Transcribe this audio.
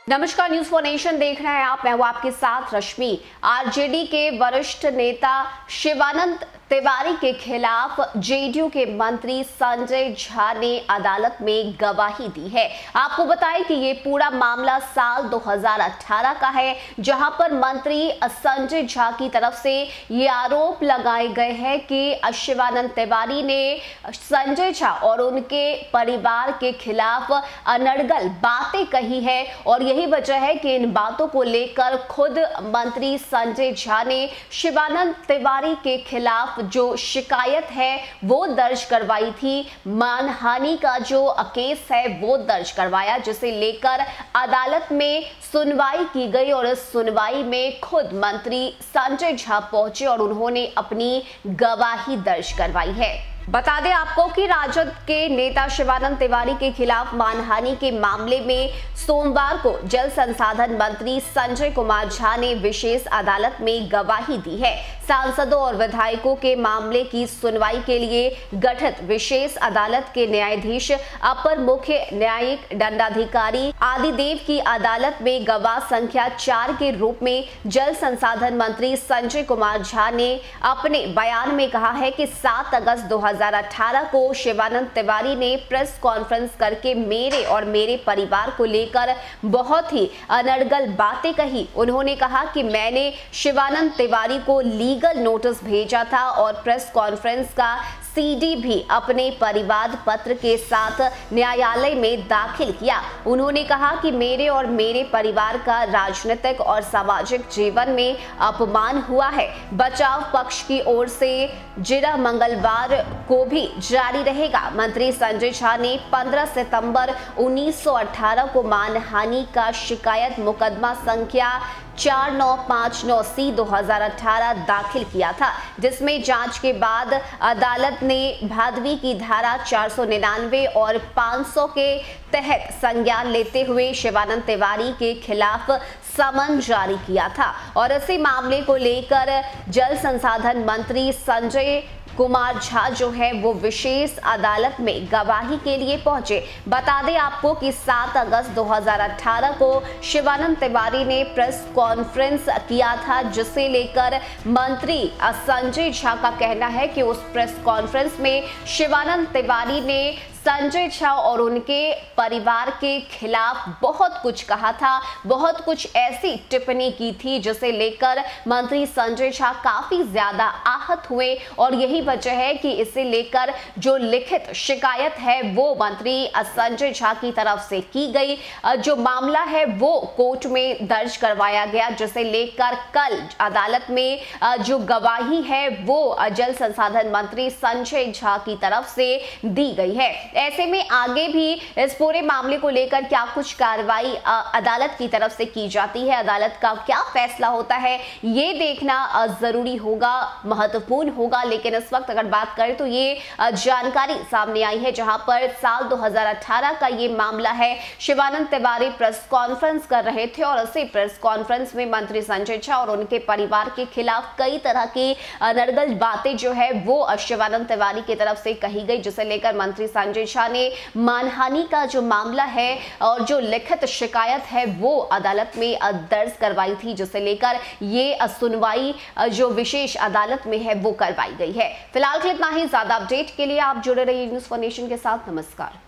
नमस्कार, news for nation देख रहे हैं आप। मैं हूं आपके साथ रश्मि। आरजेडी के वरिष्ठ नेता शिवानंद तिवारी के खिलाफ जेडीयू के मंत्री संजय झा ने अदालत में गवाही दी है। आपको बताएं कि ये पूरा मामला साल 2018 का है, जहां पर मंत्री संजय झा की तरफ से ये आरोप लगाए गए हैं कि शिवानंद तिवारी ने संजय झा और उनके परिवार के खिलाफ अनर्गल बातें कही है और यही वजह है कि इन बातों को लेकर खुद मंत्री संजय झा ने शिवानंद तिवारी के खिलाफ जो शिकायत है वो दर्ज करवाई थी। मानहानि का जो केस है वो दर्ज करवाया, जिसे लेकर अदालत में सुनवाई की गई और इस सुनवाई में खुद मंत्री संजय झा पहुंचे और उन्होंने अपनी गवाही दर्ज करवाई है। बता दें आपको कि राजद के नेता शिवानंद तिवारी के खिलाफ मानहानि के मामले में सोमवार को जल संसाधन मंत्री संजय कुमार झा ने विशेष अदालत में गवाही दी है। सांसदों और विधायकों के मामले की सुनवाई के लिए गठित विशेष अदालत के न्यायाधीश अपर मुख्य न्यायिक दंडाधिकारी आदिदेव की अदालत में गवाह संख्या 4 के रूप में जल संसाधन मंत्री संजय कुमार झा ने अपने बयान में कहा है कि 7 अगस्त 2018 को शिवानंद तिवारी ने प्रेस कॉन्फ्रेंस करके मेरे और मेरे परिवार को लेकर बहुत ही अनर्गल बातें कही। उन्होंने कहा कि मैंने शिवानंद तिवारी को लीगल नोटिस भेजा था और प्रेस कॉन्फ्रेंस का सीडी भी अपने परिवाद पत्र के साथ न्यायालय में दाखिल किया। उन्होंने कहा कि मेरे और मेरे परिवार का राजनीतिक और सामाजिक जीवन में अपमान हुआ है। बचाव पक्ष की ओर से जिरह मंगलवार को भी जारी रहेगा। मंत्री संजय झा ने 15 सितंबर 1918 को मानहानि का शिकायत मुकदमा संख्या 4959C/2018 दाखिल किया था, जिसमें जांच के बाद अदालत ने भादवी की धारा 499 और 500 के तहत संज्ञान लेते हुए शिवानंद तिवारी के खिलाफ समन जारी किया था और इसी मामले को लेकर जल संसाधन मंत्री संजय कुमार झा जो है वो विशेष अदालत में गवाही के लिए पहुंचे। बता दें आपको कि 7 अगस्त 2018 को शिवानंद तिवारी ने प्रेस कॉन्फ्रेंस किया था, जिसे लेकर मंत्री संजय झा का कहना है कि उस प्रेस कॉन्फ्रेंस में शिवानंद तिवारी ने संजय झा और उनके परिवार के खिलाफ बहुत कुछ कहा था, बहुत कुछ ऐसी टिप्पणी की थी जिसे लेकर मंत्री संजय झा काफी ज्यादा आहत हुए और यही वजह है कि इसे लेकर जो लिखित शिकायत है वो मंत्री संजय झा की तरफ से की गई। जो मामला है वो कोर्ट में दर्ज करवाया गया, जिसे लेकर कल अदालत में जो गवाही है वो जल संसाधन मंत्री संजय झा की तरफ से दी गई है। ऐसे में आगे भी इस पूरे मामले को लेकर क्या कुछ कार्रवाई अदालत की तरफ से की जाती है, अदालत का क्या फैसला होता है, ये देखना जरूरी होगा, महत्वपूर्ण होगा। लेकिन इस वक्त अगर बात करें तो ये जानकारी सामने आई है, जहां पर साल 2018 का ये मामला है। शिवानंद तिवारी प्रेस कॉन्फ्रेंस कर रहे थे और इसी प्रेस कॉन्फ्रेंस में मंत्री संजय झा और उनके परिवार के खिलाफ कई तरह की अनर्गल बातें जो है वो शिवानंद तिवारी की तरफ से कही गई, जिसे लेकर मंत्री संजय झा ने मानहानि का जो मामला है और जो लिखित शिकायत है वो अदालत में दर्ज करवाई थी, जिसे लेकर ये सुनवाई जो विशेष अदालत में है वो करवाई गई है। फिलहाल के लिए इतना ही। ज्यादा अपडेट के लिए आप जुड़े रहिए न्यूज फॉर नेशन के साथ। नमस्कार।